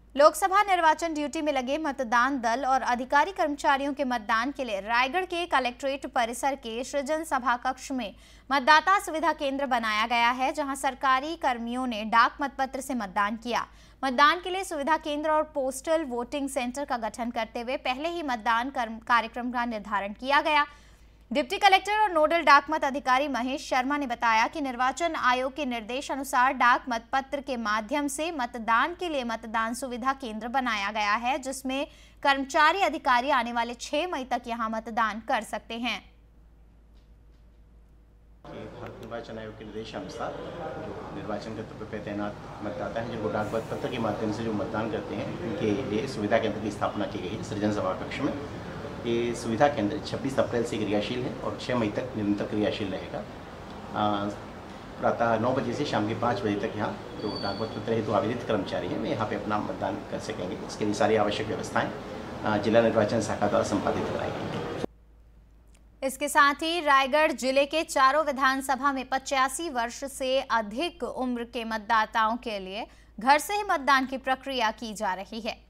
लोकसभा निर्वाचन ड्यूटी में लगे मतदान दल और अधिकारी कर्मचारियों के मतदान के लिए रायगढ़ के कलेक्ट्रेट परिसर के सृजन सभा कक्ष में मतदाता सुविधा केंद्र बनाया गया है, जहां सरकारी कर्मियों ने डाक मतपत्र से मतदान किया। मतदान के लिए सुविधा केंद्र और पोस्टल वोटिंग सेंटर का गठन करते हुए पहले ही मतदान कार्यक्रम का निर्धारण किया गया। डिप्टी कलेक्टर और नोडल डाक मत अधिकारी महेश शर्मा ने बताया कि निर्वाचन आयोग के निर्देश अनुसार डाक मतपत्र के माध्यम से मतदान के लिए मतदान सुविधा केंद्र बनाया गया है, जिसमें कर्मचारी अधिकारी आने वाले 6 मई तक यहां मतदान कर सकते हैं। भारत निर्वाचन आयोग के निर्देशानुसार जो निर्वाचन क्षेत्र पर तैनात मतदाता हैं, जिनको डाक मतपत्र के माध्यम से जो मतदान करते हैं, उनके लिए सुविधा केंद्र की स्थापना की गई है सृजन सभा कक्ष में। ये सुविधा केंद्र 26 अप्रैल से क्रियाशील है और 6 मई तक निरंतर क्रियाशील रहेगा। प्रातः 9 बजे से शाम के 5 बजे तक यहाँ जो डाक मतपत्र हेतु आवेदित कर्मचारी हैं, वे यहाँ पे अपना मतदान कर सकेंगे। इसके लिए सारी आवश्यक व्यवस्थाएं जिला निर्वाचन शाखा द्वारा संपादित कराई गई। इसके साथ ही रायगढ़ जिले के चारों विधानसभा में 85 वर्ष से अधिक उम्र के मतदाताओं के लिए घर से ही मतदान की प्रक्रिया की जा रही है।